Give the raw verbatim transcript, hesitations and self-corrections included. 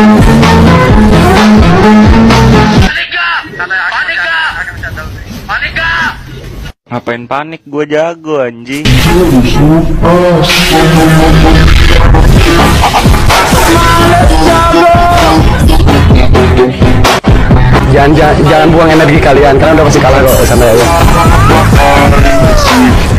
Ngapain panik? Gue jago anjing. Jangan, jangan jangan buang energi kalian, kalian udah pasti kalah kok, santai aja.